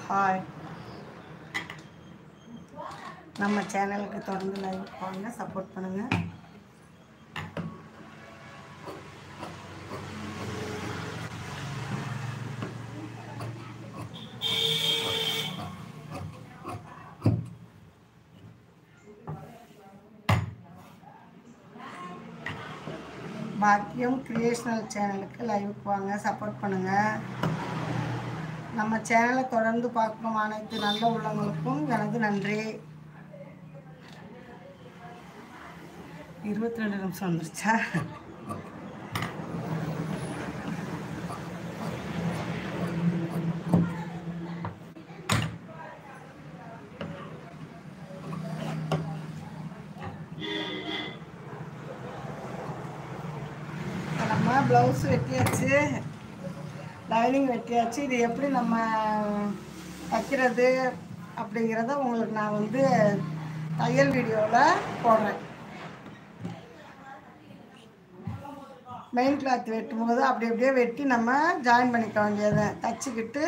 Hi, நம்ம சேனலுக்கு தொடர்ந்து லைக் பண்ணுங்க, சப்போர்ட் பண்ணுங்க. பாக்கியம் கிரியேஷனல் சேனலுக்கு லைவுக்கு வாங்க, சப்போர்ட் பண்ணுங்க. நம்ம சேனலை தொடர்ந்து பார்க்கும் அனைத்து நல்ல உள்ளவங்களுக்கும் எனது நன்றி. 22 நிமிஷம் வந்துருச்சா? நம்ம ப்ளவுஸ் வெட்டியாச்சு, லைனிங் வெட்டியாச்சு. இது எப்படி நம்ம தைக்கிறது அப்படிங்கிறத உங்களுக்கு நான் தையல் வீடியோவில் போடுறேன். மெயின் கிளாத் வெட்டும்போது அப்படி அப்படியே வெட்டி நம்ம ஜாயின் பண்ணிக்க வேண்டியதை தச்சுக்கிட்டு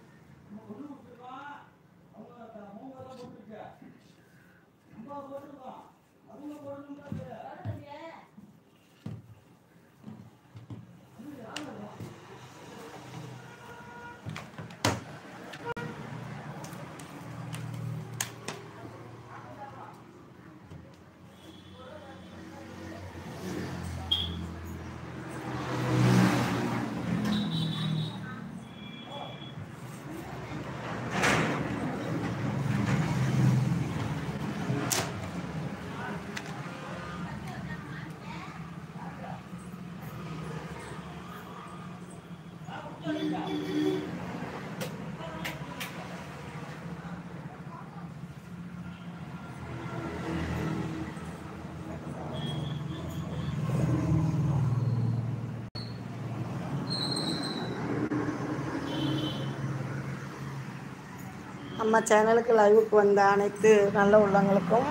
நம்ம சேனலுக்கு லைவுக்கு வந்த அனைத்து நல்ல உள்ளவங்களுக்கும்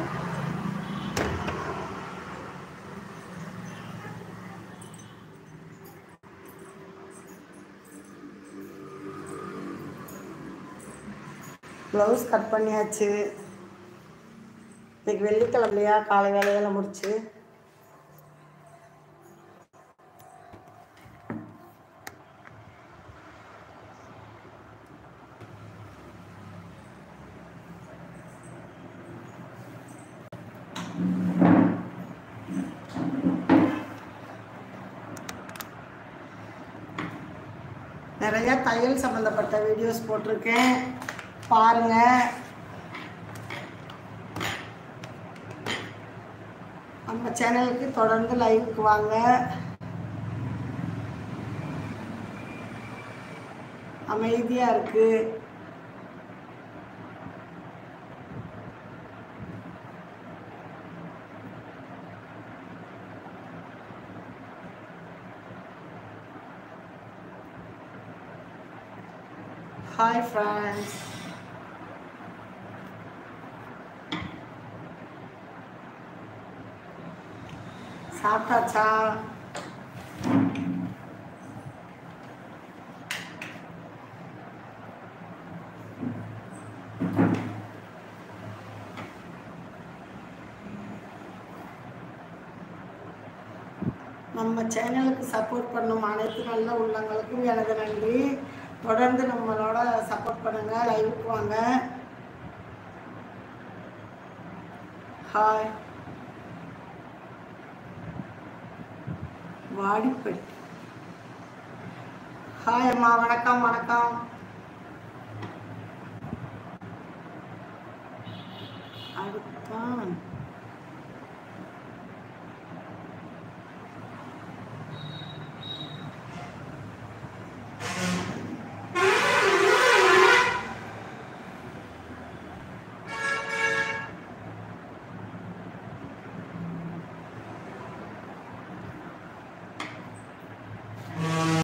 ப்ளவுஸ் கட் பண்ணியாச்சு. இன்றைக்கி வெள்ளிக்கிழமையா, காலை வேலையெல்லாம் முடிச்சு நிறைய தையல் சம்மந்தப்பட்ட வீடியோஸ் போட்டிருக்கேன், பாருங்கள். நம்ம சேனலுக்கு தொடர்ந்து லைவுக்கு வாங்க. அமைதியாக இருக்குது. ஹாய் ஃப்ரெண்ட்ஸ், சாப்பிட்டாச்சா? நம்ம சேனலுக்கு சப்போர்ட் பண்ணும் அனைத்து நல்ல உள்ளங்களுக்கும் எனது நன்றி. தொடர்ந்து நம்மளோட சப்போர்ட் பண்ணுங்கள், லைவுக்கு வாங்க. ஹாய், வாடிப்பட்டி. ஹாய் அம்மா, வணக்கம் வணக்கம். அடுத்தான்